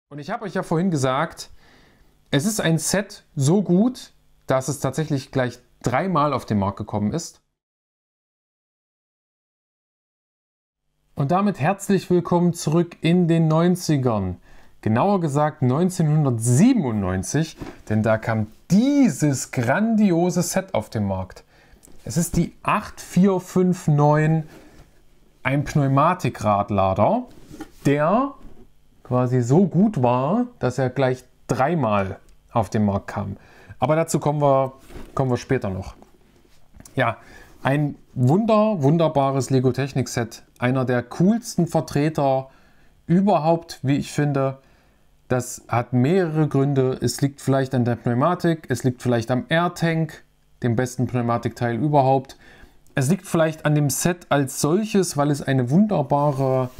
Und ich habe euch ja vorhin gesagt, es ist ein Set so gut, dass es tatsächlich gleich 3-mal auf den Markt gekommen ist. Und damit herzlich willkommen zurück in den 90ern. Genauer gesagt 1997, denn da kam dieses grandiose Set auf den Markt. Es ist die 8459, ein Pneumatikradlader, der quasi so gut war, dass er gleich 3-mal auf den Markt kam. Aber dazu kommen wir später noch. Ja, ein wunderbares Lego Technik Set. Einer der coolsten Vertreter überhaupt, wie ich finde. Das hat mehrere Gründe. Es liegt vielleicht an der Pneumatik, es liegt vielleicht am Airtank, dem besten Pneumatikteil überhaupt. Es liegt vielleicht an dem Set als solches, weil es eine wunderbare,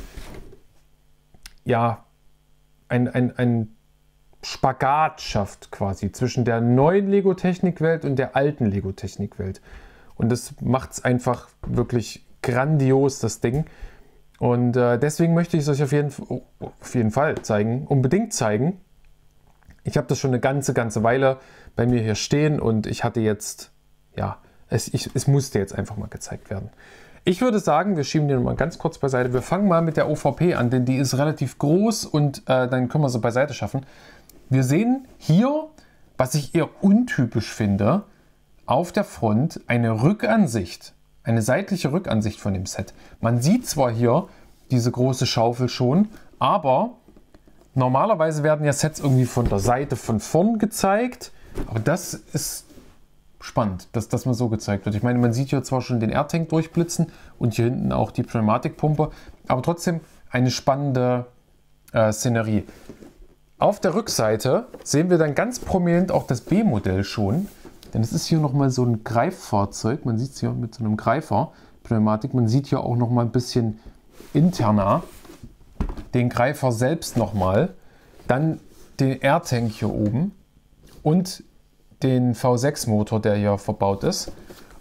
ja, ein Spagat schafft quasi zwischen der neuen Lego-Technik-Welt und der alten Lego-Technik-Welt. Und das macht es einfach wirklich grandios, das Ding. Und deswegen möchte ich es euch auf jeden Fall zeigen, unbedingt zeigen. Ich habe das schon eine ganze Weile bei mir hier stehen und ich hatte jetzt, ja, es musste jetzt einfach mal gezeigt werden. Ich würde sagen, wir schieben den mal ganz kurz beiseite. Wir fangen mal mit der OVP an, denn die ist relativ groß und dann können wir sie beiseite schaffen. Wir sehen hier, was ich eher untypisch finde, auf der Front eine Rückansicht, eine seitliche Rückansicht von dem Set. Man sieht zwar hier diese große Schaufel schon, aber normalerweise werden ja Sets irgendwie von der Seite von vorn gezeigt, aber das ist spannend, dass das mal so gezeigt wird. Ich meine, man sieht hier zwar schon den Airtank durchblitzen und hier hinten auch die Pneumatikpumpe, aber trotzdem eine spannende Szenerie. Auf der Rückseite sehen wir dann ganz prominent auch das B-Modell schon, denn es ist hier nochmal so ein Greiffahrzeug. Man sieht es hier mit so einem Greifer, Pneumatik. Man sieht hier auch nochmal ein bisschen interner den Greifer selbst nochmal, dann den Airtank hier oben und den V6-Motor, der hier verbaut ist.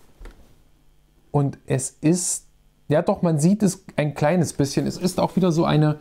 Und es ist, ja doch, man sieht es ein kleines bisschen. Es ist auch wieder so eine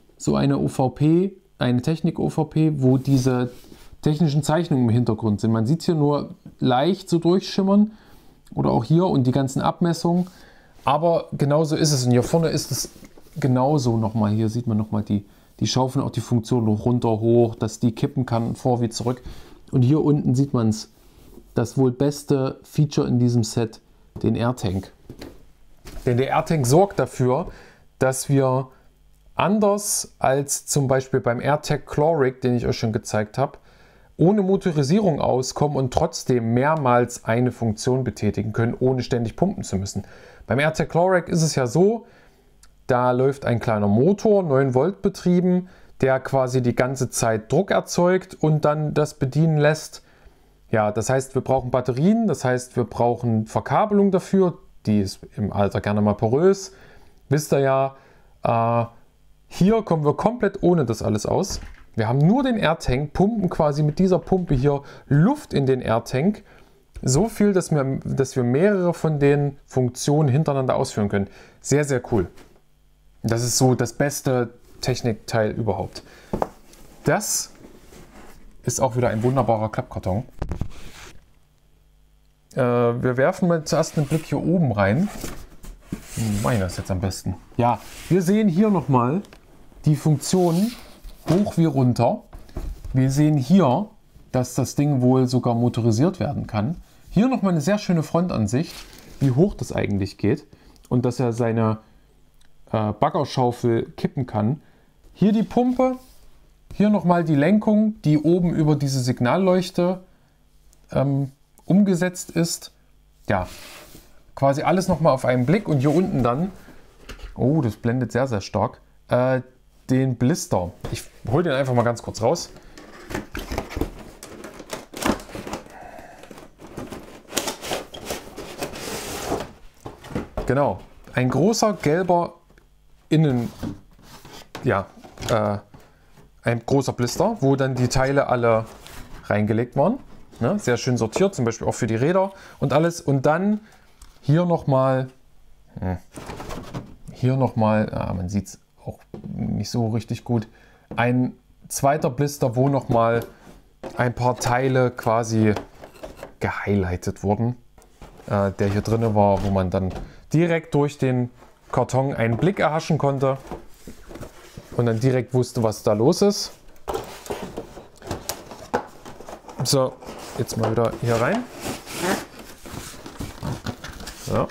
OVP, eine Technik-OVP, wo diese technischen Zeichnungen im Hintergrund sind. Man sieht es hier nur leicht so durchschimmern oder auch hier und die ganzen Abmessungen. Aber genauso ist es. Und hier vorne ist es genauso nochmal. Hier sieht man nochmal die Schaufel, auch die Funktion runter, hoch, dass die kippen kann, vor wie zurück. Und hier unten sieht man es, das wohl beste Feature in diesem Set, den Airtank. Denn der Airtank sorgt dafür, dass wir anders als zum Beispiel beim AirTag Chloric, den ich euch schon gezeigt habe, ohne Motorisierung auskommen und trotzdem mehrmals eine Funktion betätigen können, ohne ständig pumpen zu müssen. Beim AirTag Chloric ist es ja so, da läuft ein kleiner Motor, 9 Volt betrieben, der quasi die ganze Zeit Druck erzeugt und dann das bedienen lässt. Ja, das heißt, wir brauchen Batterien, das heißt, wir brauchen Verkabelung dafür, die ist im Alter gerne mal porös. Wisst ihr ja, hier kommen wir komplett ohne das alles aus. Wir haben nur den Airtank, pumpen quasi mit dieser Pumpe hier Luft in den Airtank. So viel, dass wir mehrere von den Funktionen hintereinander ausführen können. Sehr, sehr cool. Das ist so das beste Technikteil überhaupt. Das ist auch wieder ein wunderbarer Klappkarton. Wir werfen mal zuerst einen Blick hier oben rein. Mache ich das jetzt am besten? Ja, wir sehen hier nochmal die Funktionen hoch wie runter. Wir sehen hier, dass das Ding wohl sogar motorisiert werden kann. Hier nochmal eine sehr schöne Frontansicht, wie hoch das eigentlich geht und dass er seine Baggerschaufel kippen kann. Hier die Pumpe, hier nochmal die Lenkung, die oben über diese Signalleuchte umgesetzt ist. Ja, quasi alles nochmal auf einen Blick und hier unten dann, oh, das blendet sehr, sehr stark, den Blister. Ich hole den einfach mal ganz kurz raus. Genau, ein großer gelber ein großer Blister, wo dann die Teile alle reingelegt waren. Ne? Sehr schön sortiert, zum Beispiel auch für die Räder und alles. Und dann hier nochmal, man sieht es auch nicht so richtig gut, ein zweiter Blister, wo nochmal ein paar Teile quasi gehighlightet wurden, der hier drin war, wo man dann direkt durch den Karton einen Blick erhaschen konnte und dann direkt wusste, was da los ist. So, jetzt mal wieder hier rein. So.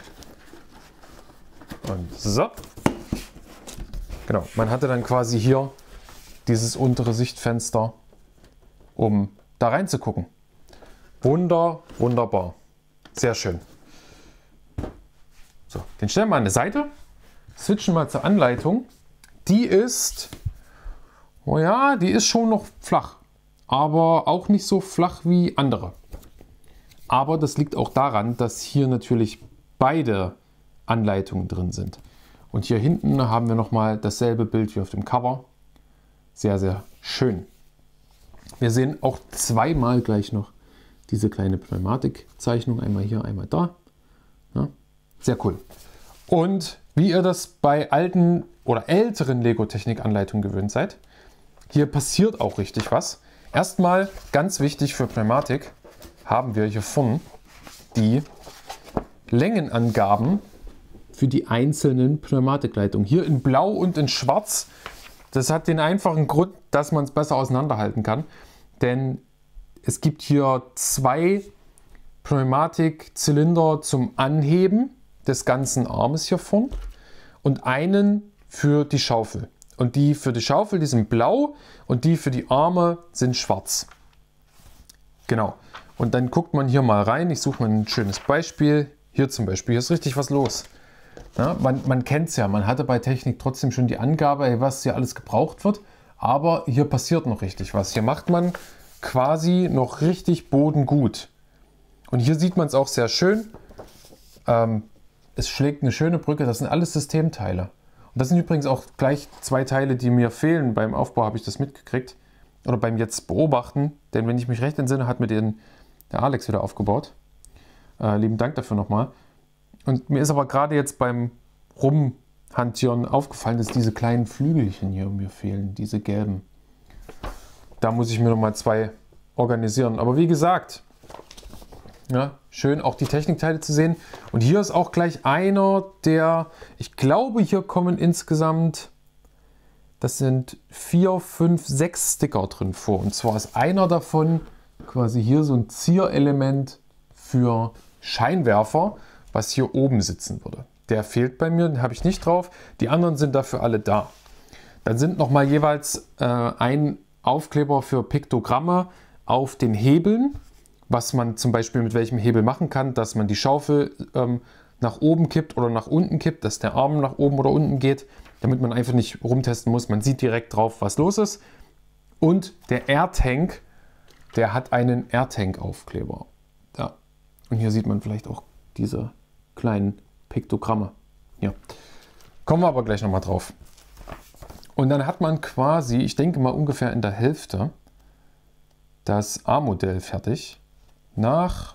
Und so. Genau, man hatte dann quasi hier dieses untere Sichtfenster, um da reinzugucken. Wunderbar. Sehr schön. So, den stellen wir an die Seite. Switchen mal zur Anleitung. Die ist, oh ja, die ist schon noch flach, aber auch nicht so flach wie andere. Aber das liegt auch daran, dass hier natürlich beide Anleitungen drin sind. Und hier hinten haben wir nochmal dasselbe Bild wie auf dem Cover. Sehr schön. Wir sehen auch zweimal gleich noch diese kleine Pneumatikzeichnung. Einmal hier, einmal da. Ja, sehr cool. Und wie ihr das bei alten oder älteren Lego-Technik-Anleitungen gewöhnt seid, hier passiert auch richtig was. Erstmal, ganz wichtig für Pneumatik, haben wir hier vorne die Längenangaben für die einzelnen Pneumatikleitungen. Hier in Blau und in Schwarz. Das hat den einfachen Grund, dass man es besser auseinanderhalten kann. Denn es gibt hier zwei Pneumatikzylinder zum Anheben des ganzen Armes hier vorne und einen für die Schaufel. Und die für die Schaufel, die sind blau und die für die Arme sind schwarz. Genau. Und dann guckt man hier mal rein. Ich suche mal ein schönes Beispiel. Hier zum Beispiel. Hier ist richtig was los. Ja, man kennt es ja. Man hatte bei Technik trotzdem schon die Angabe, was hier alles gebraucht wird. Aber hier passiert noch richtig was. Hier macht man quasi noch richtig bodengut. Und hier sieht man es auch sehr schön. Es schlägt eine schöne Brücke. Das sind alles Systemteile. Und das sind übrigens auch gleich zwei Teile, die mir fehlen. Beim Aufbau habe ich das mitgekriegt. Oder beim jetzt beobachten. Denn wenn ich mich recht entsinne, hat mir der Alex wieder aufgebaut. Lieben Dank dafür nochmal. Und mir ist aber gerade jetzt beim Rumhantieren aufgefallen, dass diese kleinen Flügelchen hier mir fehlen. Diese gelben. Da muss ich mir nochmal zwei organisieren. Aber wie gesagt, ja, schön auch die Technikteile zu sehen. Und hier ist auch gleich einer der, ich glaube, hier kommen insgesamt, das sind 4, 5, 6 Sticker drin vor. Und zwar ist einer davon quasi hier so ein Zierelement für Scheinwerfer, was hier oben sitzen würde. Der fehlt bei mir, den habe ich nicht drauf. Die anderen sind dafür alle da. Dann sind nochmal jeweils ein Aufkleber für Piktogramme auf den Hebeln, was man zum Beispiel mit welchem Hebel machen kann, dass man die Schaufel nach oben kippt oder nach unten kippt, dass der Arm nach oben oder unten geht, damit man einfach nicht rumtesten muss. Man sieht direkt drauf, was los ist. Und der AirTank, der hat einen AirTank-Aufkleber. Ja. Und hier sieht man vielleicht auch diese kleinen Piktogramme. Ja. Kommen wir aber gleich nochmal drauf. Und dann hat man quasi, ich denke mal ungefähr in der Hälfte, das A-Modell fertig. Nach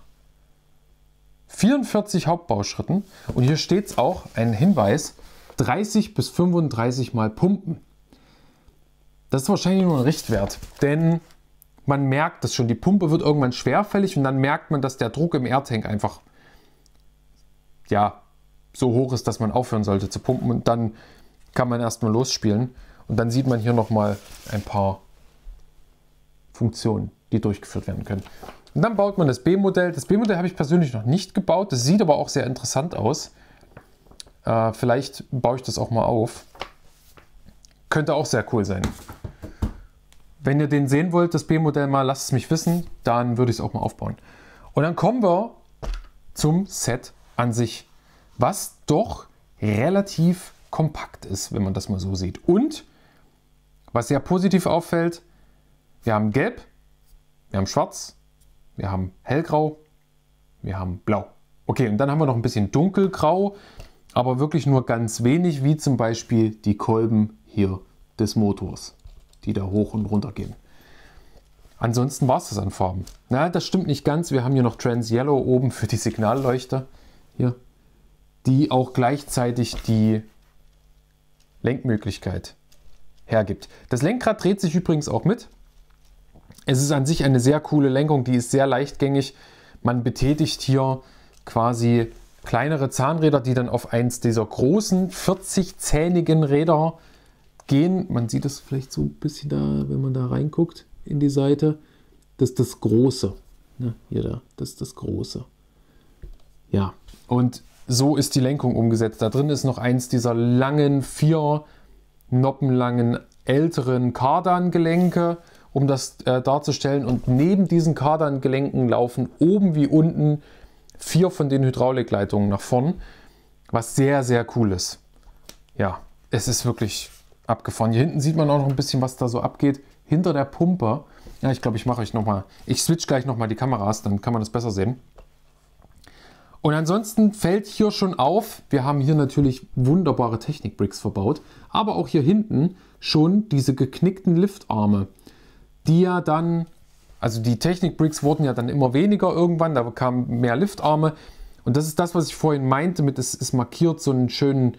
44 Hauptbauschritten. Und hier steht es auch, ein Hinweis, 30 bis 35 Mal pumpen. Das ist wahrscheinlich nur ein Richtwert, denn man merkt das schon. Die Pumpe wird irgendwann schwerfällig und dann merkt man, dass der Druck im AirTank einfach ja, so hoch ist, dass man aufhören sollte zu pumpen. Und dann kann man erstmal losspielen. Und dann sieht man hier nochmal ein paar Funktionen, die durchgeführt werden können. Und dann baut man das B-Modell. Das B-Modell habe ich persönlich noch nicht gebaut. Das sieht aber auch sehr interessant aus. Vielleicht baue ich das auch mal auf. Könnte auch sehr cool sein. Wenn ihr den sehen wollt, das B-Modell mal, lasst es mich wissen. Dann würde ich es auch mal aufbauen. Und dann kommen wir zum Set an sich, was doch relativ kompakt ist, wenn man das mal so sieht. Und was sehr positiv auffällt, wir haben Gelb, wir haben Schwarz, wir haben Hellgrau, wir haben Blau. Okay, und dann haben wir noch ein bisschen Dunkelgrau, aber wirklich nur ganz wenig, wie zum Beispiel die Kolben hier des Motors, die da hoch und runter gehen. Ansonsten war es das an Farben. Na, das stimmt nicht ganz. Wir haben hier noch Trans Yellow oben für die Signalleuchte, hier, die auch gleichzeitig die Lenkmöglichkeit hergibt. Das Lenkrad dreht sich übrigens auch mit. Es ist an sich eine sehr coole Lenkung, die ist sehr leichtgängig. Man betätigt hier quasi kleinere Zahnräder, die dann auf eins dieser großen 40-zähnigen Räder gehen. Man sieht das vielleicht so ein bisschen da, wenn man da reinguckt in die Seite. Das ist das Große. Ja, hier da, das ist das Große. Ja, und so ist die Lenkung umgesetzt. Da drin ist noch eins dieser langen, 4 noppenlangen, älteren Kardan-Gelenke, um das darzustellen. Und neben diesen Kardan-Gelenken laufen oben wie unten 4 von den Hydraulikleitungen nach vorn, was sehr, sehr cool ist. Ja, es ist wirklich abgefahren. Hier hinten sieht man auch noch ein bisschen, was da so abgeht. Hinter der Pumpe. Ja, ich glaube, ich switch gleich nochmal die Kameras, dann kann man das besser sehen. Und ansonsten fällt hier schon auf, wir haben hier natürlich wunderbare Technik-Bricks verbaut, aber auch hier hinten schon diese geknickten Liftarme, die ja dann, also die Technik-Bricks wurden ja dann immer weniger irgendwann, da kamen mehr Liftarme. Und das ist das, was ich vorhin meinte, mit es markiert so einen schönen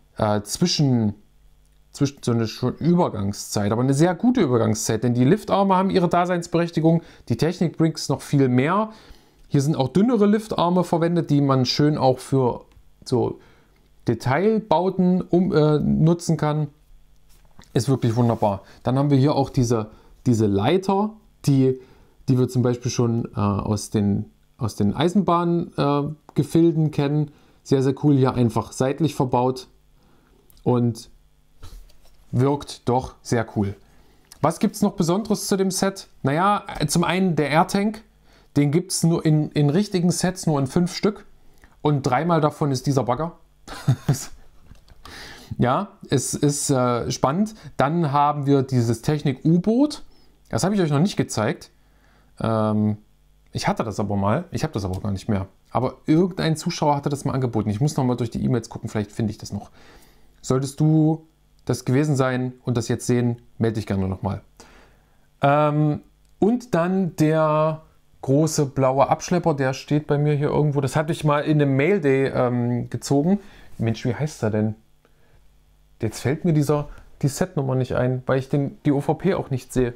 so eine Übergangszeit, aber eine sehr gute Übergangszeit, denn die Liftarme haben ihre Daseinsberechtigung, die Technik-Bricks noch viel mehr. Hier sind auch dünnere Liftarme verwendet, die man schön auch für so Detailbauten nutzen kann. Ist wirklich wunderbar. Dann haben wir hier auch diese Leiter, die wir zum Beispiel schon aus den Eisenbahngefilden kennen. Sehr, sehr cool, hier einfach seitlich verbaut und wirkt doch sehr cool. Was gibt es noch Besonderes zu dem Set? Naja, zum einen der Airtank. Den gibt es nur in richtigen Sets nur in 5 Stück. Und 3-mal davon ist dieser Bagger. Ja, es ist spannend. Dann haben wir dieses Technik-U-Boot. Das habe ich euch noch nicht gezeigt. Ich hatte das aber mal. Ich habe das aber auch gar nicht mehr. Aber irgendein Zuschauer hatte das mal angeboten. Ich muss noch mal durch die E-Mails gucken. Vielleicht finde ich das noch. Solltest du das gewesen sein und das jetzt sehen, melde dich gerne nochmal. Und dann der große blaue Abschlepper, der steht bei mir hier irgendwo. Das hatte ich mal in einem Mail Day gezogen. Mensch, wie heißt er denn? Jetzt fällt mir die Setnummer nicht ein, weil ich die OVP auch nicht sehe.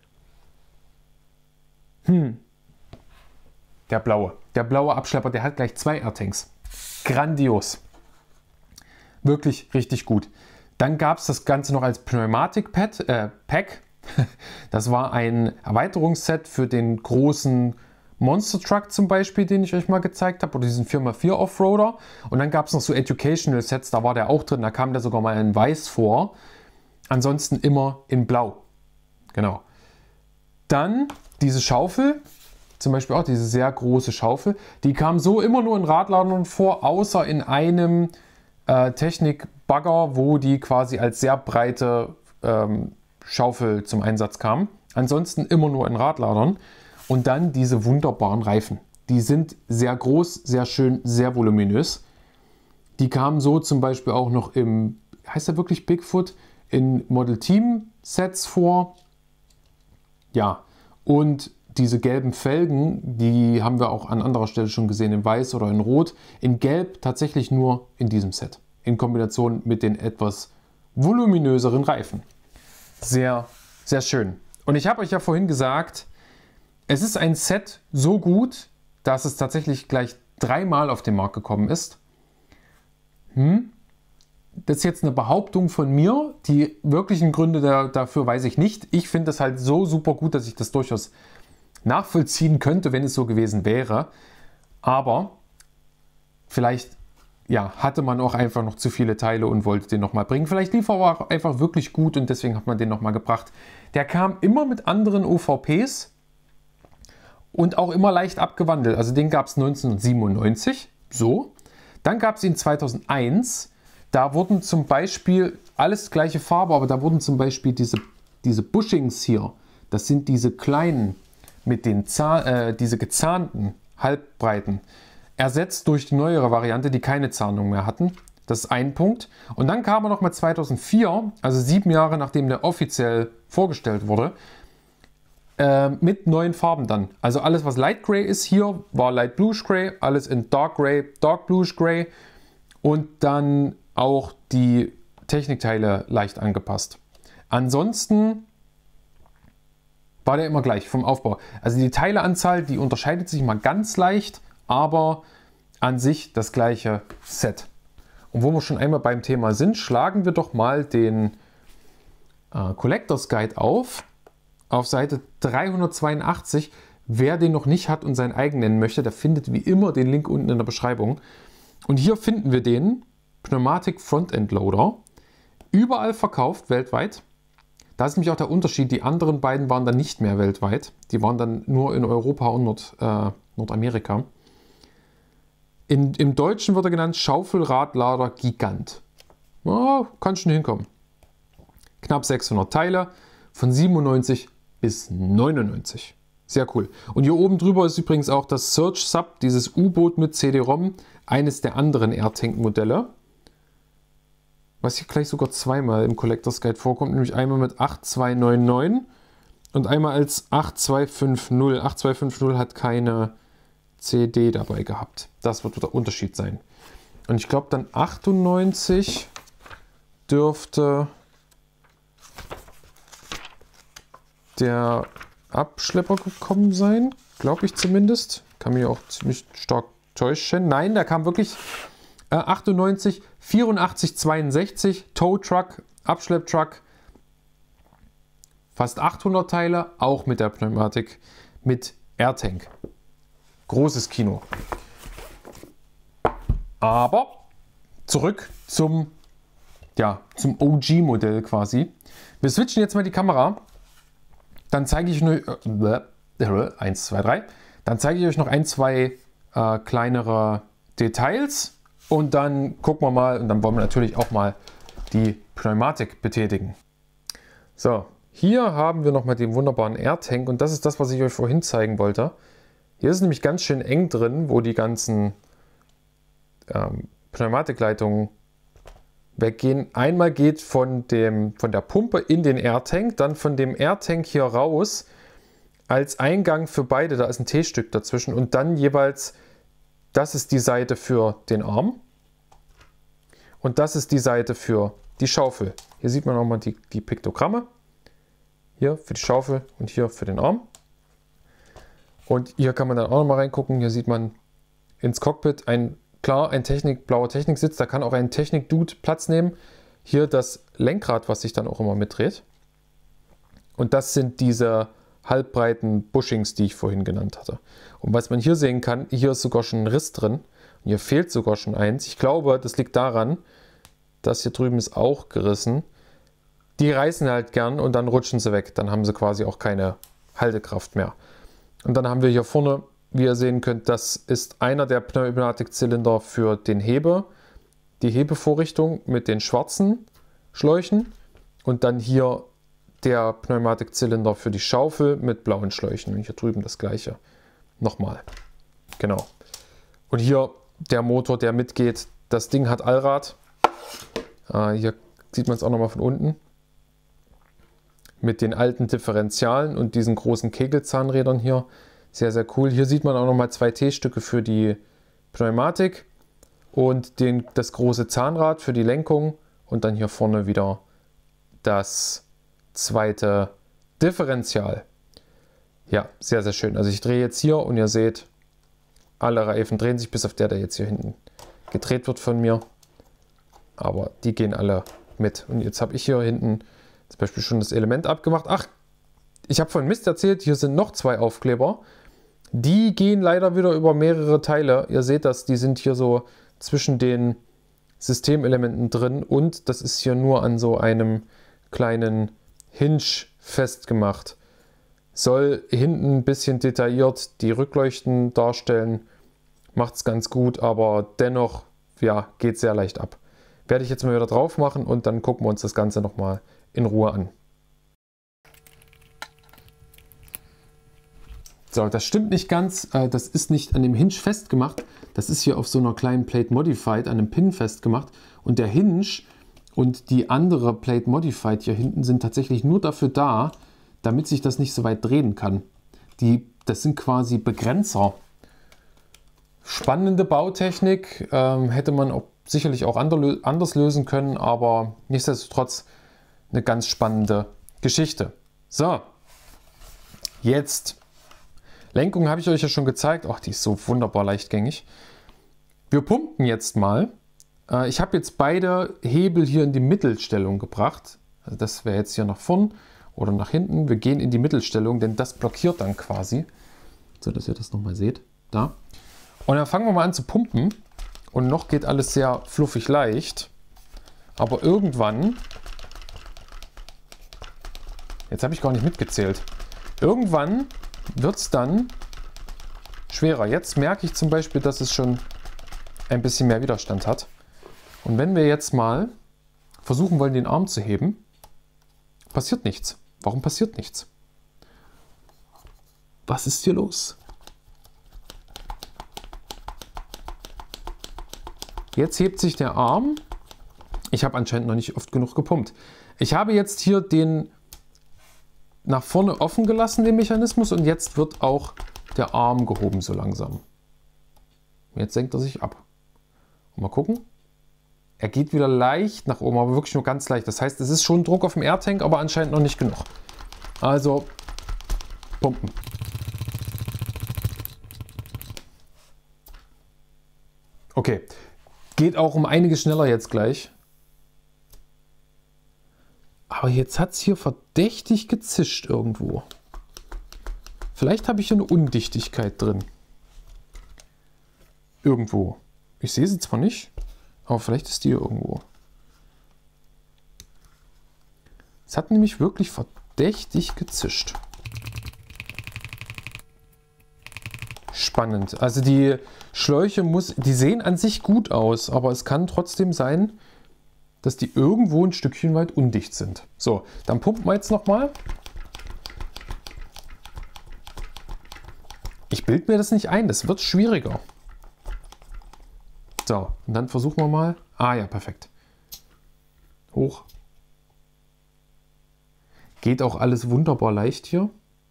Der blaue Abschlepper, der hat gleich 2 Airtanks. Grandios. Wirklich richtig gut. Dann gab es das Ganze noch als Pneumatik-Pack. Das war ein Erweiterungsset für den großen Monster Truck zum Beispiel, den ich euch mal gezeigt habe, oder diesen 4x4 Offroader. Und dann gab es noch so Educational Sets, da war der auch drin, da kam der sogar mal in weiß vor. Ansonsten immer in blau. Genau. Dann diese Schaufel, zum Beispiel auch diese sehr große Schaufel, die kam so immer nur in Radladern vor, außer in einem Technik-Bagger, wo die quasi als sehr breite Schaufel zum Einsatz kam. Ansonsten immer nur in Radladern. Und dann diese wunderbaren Reifen. Die sind sehr groß, sehr schön, sehr voluminös. Die kamen so zum Beispiel auch noch heißt der wirklich Bigfoot, in Model Team Sets vor. Ja, und diese gelben Felgen, die haben wir auch an anderer Stelle schon gesehen, in Weiß oder in Rot. In Gelb tatsächlich nur in diesem Set. In Kombination mit den etwas voluminöseren Reifen. Sehr, sehr schön. Und ich habe euch ja vorhin gesagt, es ist ein Set so gut, dass es tatsächlich gleich 3-mal auf den Markt gekommen ist. Das ist jetzt eine Behauptung von mir. Die wirklichen Gründe dafür weiß ich nicht. Ich finde es halt so super gut, dass ich das durchaus nachvollziehen könnte, wenn es so gewesen wäre. Aber vielleicht hatte man auch einfach noch zu viele Teile und wollte den nochmal bringen. Vielleicht lief er aber auch einfach wirklich gut und deswegen hat man den nochmal gebracht. Der kam immer mit anderen OVPs und auch immer leicht abgewandelt. Also den gab es 1997, so. Dann gab es ihn 2001. Da wurden zum Beispiel, alles gleiche Farbe, aber da wurden zum Beispiel diese Bushings hier, das sind diese kleinen, mit den diese gezahnten Halbbreiten, ersetzt durch die neuere Variante, die keine Zahnung mehr hatten. Das ist ein Punkt. Und dann kam er noch mal 2004, also 7 Jahre nachdem der offiziell vorgestellt wurde, mit neuen Farben dann. Also alles, was Light Gray ist hier, war Light Bluish Gray, alles in Dark Gray, Dark Bluish Gray und dann auch die Technikteile leicht angepasst. Ansonsten war der immer gleich vom Aufbau. Also die Teileanzahl, die unterscheidet sich mal ganz leicht, aber an sich das gleiche Set. Und wo wir schon einmal beim Thema sind, schlagen wir doch mal den Collectors Guide auf Seite 382. Wer den noch nicht hat und seinen eigenen nennen möchte, der findet wie immer den Link unten in der Beschreibung. Und hier finden wir den Pneumatic Frontend Loader. Überall verkauft, weltweit. Da ist nämlich auch der Unterschied, die anderen beiden waren dann nicht mehr weltweit. Die waren dann nur in Europa und Nordamerika. Im Deutschen wird er genannt Schaufelradlader Gigant. Ja, kann schon hinkommen. Knapp 600 Teile, von 97 bis 99. Sehr cool. Und hier oben drüber ist übrigens auch das Search Sub, dieses U-Boot mit CD-ROM, eines der anderen AirTank-Modelle. Was hier gleich sogar zweimal im Collectors Guide vorkommt, nämlich einmal mit 8299 und einmal als 8250. 8250 hat keine CD dabei gehabt. Das wird der Unterschied sein. Und ich glaube dann 98 dürfte der Abschlepper gekommen sein, glaube ich zumindest. Kann mich auch ziemlich stark täuschen. Nein, da kam wirklich 98, 84, 62, Tow Truck, Abschlepptruck, fast 800 Teile, auch mit der Pneumatik, mit AirTank. Großes Kino. Aber zurück zum OG-Modell quasi. Wir switchen jetzt mal die Kamera. Dann zeige ich nur 1, 2, 3. Dann zeige ich euch noch ein, zwei kleinere Details und dann gucken wir mal und dann wollen wir natürlich auch mal die Pneumatik betätigen. So, hier haben wir noch mal den wunderbaren AirTank und das ist das, was ich euch vorhin zeigen wollte. Hier ist nämlich ganz schön eng drin, wo die ganzen Pneumatikleitungen weggehen. Einmal geht von der Pumpe in den AirTank, dann von dem AirTank hier raus als Eingang für beide, da ist ein T-Stück dazwischen und dann jeweils, das ist die Seite für den Arm und das ist die Seite für die Schaufel. Hier sieht man auch mal die Piktogramme. Hier für die Schaufel und hier für den Arm. Und hier kann man dann auch noch mal reingucken. Hier sieht man ins Cockpit ein blauer Techniksitz, da kann auch ein Technik-Dude Platz nehmen. Hier das Lenkrad, was sich dann auch immer mitdreht. Und das sind diese halbbreiten Bushings, die ich vorhin genannt hatte. Und was man hier sehen kann, hier ist sogar schon ein Riss drin. Und hier fehlt sogar schon eins. Ich glaube, das liegt daran, dass hier drüben ist auch gerissen. Die reißen halt gern und dann rutschen sie weg. Dann haben sie quasi auch keine Haltekraft mehr. Und dann haben wir hier vorne, wie ihr sehen könnt, das ist einer der Pneumatikzylinder für den die Hebevorrichtung mit den schwarzen Schläuchen und dann hier der Pneumatikzylinder für die Schaufel mit blauen Schläuchen und hier drüben das gleiche. Nochmal. Genau. Und hier der Motor, der mitgeht. Das Ding hat Allrad. Hier sieht man es auch nochmal von unten. Mit den alten Differentialen und diesen großen Kegelzahnrädern hier. Sehr, sehr cool. Hier sieht man auch nochmal zwei T-Stücke für die Pneumatik und das große Zahnrad für die Lenkung und dann hier vorne wieder das zweite Differential. Ja, sehr, sehr schön. Also ich drehe jetzt hier und ihr seht, alle Reifen drehen sich, bis auf der jetzt hier hinten gedreht wird von mir. Aber die gehen alle mit. Und jetzt habe ich hier hinten zum Beispiel schon das Element abgemacht. Ach, ich habe vorhin Mist erzählt, hier sind noch zwei Aufkleber. Die gehen leider wieder über mehrere Teile. Ihr seht das, die sind hier so zwischen den Systemelementen drin und das ist hier nur an so einem kleinen Hinge festgemacht. Soll hinten ein bisschen detailliert die Rückleuchten darstellen. Macht es ganz gut, aber dennoch, ja, geht sehr leicht ab. Werde ich jetzt mal wieder drauf machen und dann gucken wir uns das Ganze nochmal in Ruhe an. So, das stimmt nicht ganz. Das ist nicht an dem Hinge festgemacht. Das ist hier auf so einer kleinen Plate Modified an einem Pin festgemacht. Und der Hinge und die andere Plate Modified hier hinten sind tatsächlich nur dafür da, damit sich das nicht so weit drehen kann. Das sind quasi Begrenzer. Spannende Bautechnik, hätte man auch sicherlich auch anders lösen können, aber nichtsdestotrotz eine ganz spannende Geschichte. So, jetzt. Lenkung habe ich euch ja schon gezeigt. Ach, die ist so wunderbar leichtgängig. Wir pumpen jetzt mal. Ich habe jetzt beide Hebel hier in die Mittelstellung gebracht. Also das wäre jetzt hier nach vorn oder nach hinten. Wir gehen in die Mittelstellung, denn das blockiert dann quasi. So, dass ihr das nochmal seht. Da. Und dann fangen wir mal an zu pumpen. Und noch geht alles sehr fluffig leicht. Aber irgendwann... Jetzt habe ich gar nicht mitgezählt. Irgendwann wird es dann schwerer. Jetzt merke ich zum Beispiel, dass es schon ein bisschen mehr Widerstand hat. Und wenn wir jetzt mal versuchen wollen, den Arm zu heben, passiert nichts. Warum passiert nichts? Was ist hier los? Jetzt hebt sich der Arm. Ich habe anscheinend noch nicht oft genug gepumpt. Ich habe jetzt hier den nach vorne offen gelassen, den Mechanismus, und jetzt wird auch der Arm gehoben so langsam. Jetzt senkt er sich ab. Und mal gucken. Er geht wieder leicht nach oben, aber wirklich nur ganz leicht. Das heißt, es ist schon Druck auf dem Airtank, aber anscheinend noch nicht genug. Also pumpen. Okay, geht auch um einiges schneller jetzt gleich. Aber jetzt hat es hier verdächtig gezischt irgendwo. Vielleicht habe ich hier eine Undichtigkeit drin. Irgendwo. Ich sehe sie zwar nicht, aber vielleicht ist die hier irgendwo. Es hat nämlich wirklich verdächtig gezischt. Spannend. Also die Schläuche die sehen an sich gut aus, aber es kann trotzdem sein, dass die irgendwo ein Stückchen weit undicht sind. So, dann pumpen wir jetzt nochmal. Ich bilde mir das nicht ein, das wird schwieriger. So, und dann versuchen wir mal. Ah ja, perfekt. Hoch. Geht auch alles wunderbar leicht hier.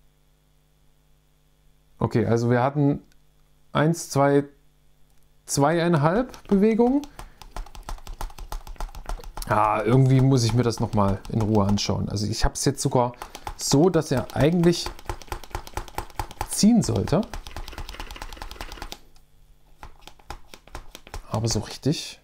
Okay, also wir hatten 1, 2, 2,5 Bewegungen. Ah, irgendwie muss ich mir das nochmal in Ruhe anschauen. Also ich habe es jetzt sogar so, dass er eigentlich ziehen sollte. Aber so richtig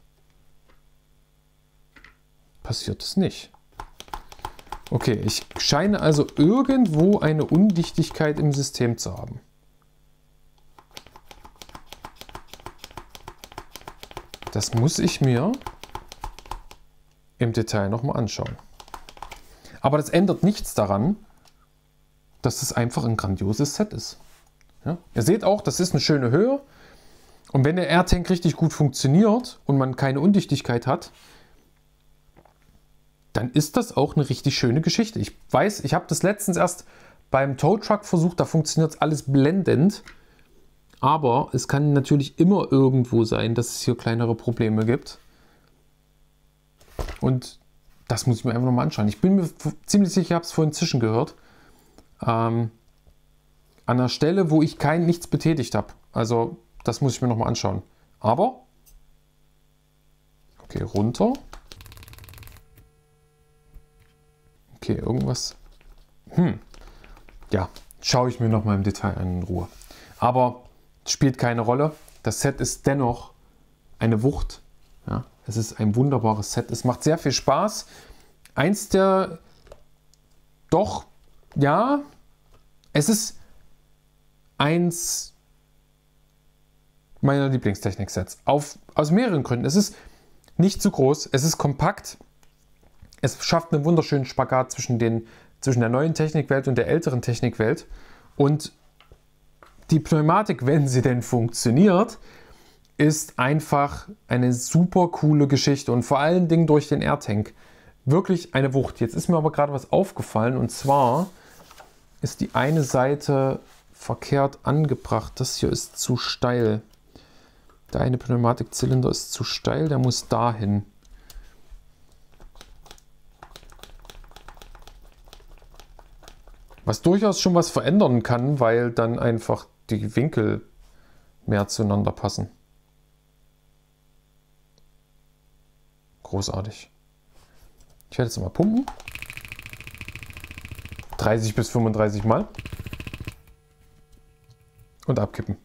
passiert es nicht. Okay, ich scheine also irgendwo eine Undichtigkeit im System zu haben. Das muss ich mir im Detail nochmal anschauen. Aber das ändert nichts daran, dass es einfach ein grandioses Set ist. Ja? Ihr seht auch, das ist eine schöne Höhe. Und wenn der Airtank richtig gut funktioniert und man keine Undichtigkeit hat, dann ist das auch eine richtig schöne Geschichte. Ich weiß, ich habe das letztens erst beim Tow Truck versucht, da funktioniert alles blendend. Aber es kann natürlich immer irgendwo sein, dass es hier kleinere Probleme gibt. Und das muss ich mir einfach nochmal anschauen. Ich bin mir ziemlich sicher, ich habe es vorhin zischen gehört. An einer Stelle, wo ich nichts betätigt habe. Also das muss ich mir nochmal anschauen. Aber, okay, runter. Okay, irgendwas. Ja, schaue ich mir nochmal im Detail an in Ruhe. Aber spielt keine Rolle. Das Set ist dennoch eine Wucht. Ja, es ist ein wunderbares Set. Es macht sehr viel Spaß. Eins der doch, ja, es ist eins meiner Lieblingstechnik-Sets. Aus mehreren Gründen. Es ist nicht zu groß, es ist kompakt. Es schafft einen wunderschönen Spagat zwischen der neuen Technikwelt und der älteren Technikwelt. Und die Pneumatik, wenn sie denn funktioniert, ist einfach eine super coole Geschichte. Und vor allen Dingen durch den Airtank. Wirklich eine Wucht. Jetzt ist mir aber gerade was aufgefallen. Und zwar ist die eine Seite verkehrt angebracht. Das hier ist zu steil. Der eine Pneumatikzylinder ist zu steil. Der muss dahin. Was durchaus schon was verändern kann, weil dann einfach die Winkel mehr zueinander passen. Großartig. Ich werde jetzt mal pumpen. 30 bis 35 Mal. Und abkippen.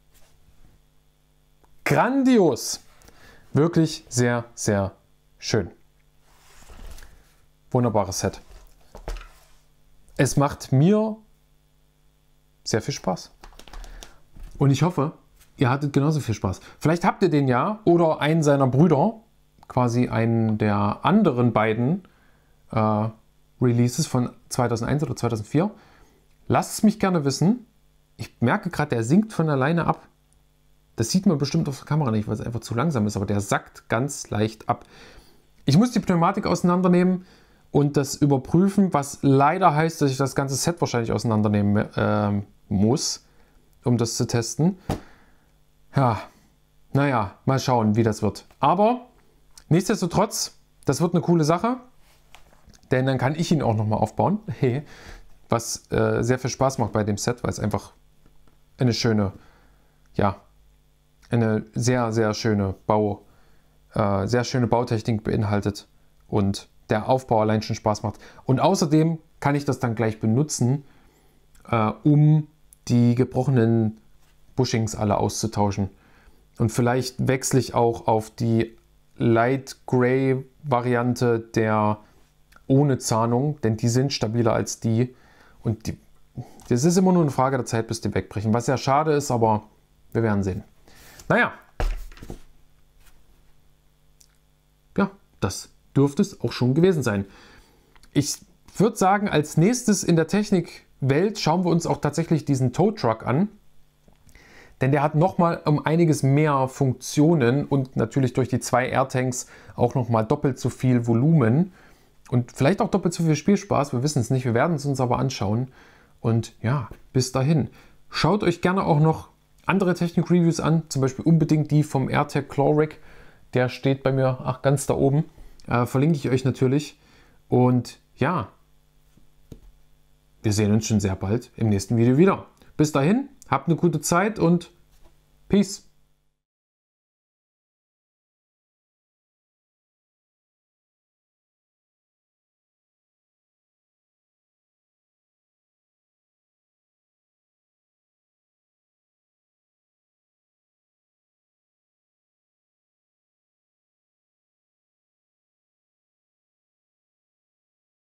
Grandios! Wirklich sehr, sehr schön. Wunderbares Set. Es macht mir sehr viel Spaß. Und ich hoffe, ihr hattet genauso viel Spaß. Vielleicht habt ihr den ja oder einen seiner Brüder, quasi einen der anderen beiden Releases von 2001 oder 2004. Lasst es mich gerne wissen. Ich merke gerade, der sinkt von alleine ab. Das sieht man bestimmt auf der Kamera nicht, weil es einfach zu langsam ist, aber der sackt ganz leicht ab. Ich muss die Pneumatik auseinandernehmen und das überprüfen, was leider heißt, dass ich das ganze Set wahrscheinlich auseinandernehmen muss, um das zu testen. Ja, naja, mal schauen, wie das wird. Aber nichtsdestotrotz, das wird eine coole Sache, denn dann kann ich ihn auch nochmal aufbauen, was sehr viel Spaß macht bei dem Set, weil es einfach eine schöne, ja, eine sehr, sehr schöne Bautechnik beinhaltet und der Aufbau allein schon Spaß macht. Und außerdem kann ich das dann gleich benutzen, um die gebrochenen Bushings alle auszutauschen. Und vielleicht wechsle ich auch auf die Light Gray Variante der ohne Zahnung, denn die sind stabiler als die. Und das ist immer nur eine Frage der Zeit, bis die wegbrechen. Was ja schade ist, aber wir werden sehen. Naja. Ja, das dürfte es auch schon gewesen sein. Ich würde sagen, als nächstes in der Technikwelt schauen wir uns auch tatsächlich diesen Tow Truck an. Denn der hat nochmal um einiges mehr Funktionen und natürlich durch die 2 AirTanks auch nochmal doppelt so viel Volumen. Und vielleicht auch doppelt so viel Spielspaß. Wir wissen es nicht, wir werden es uns aber anschauen. Und ja, bis dahin. Schaut euch gerne auch noch andere Technik-Reviews an. Zum Beispiel unbedingt die vom AirTag Clawrik. Der steht bei mir ganz da oben. Verlinke ich euch natürlich. Und ja, wir sehen uns schon sehr bald im nächsten Video wieder. Bis dahin, habt eine gute Zeit und Peace.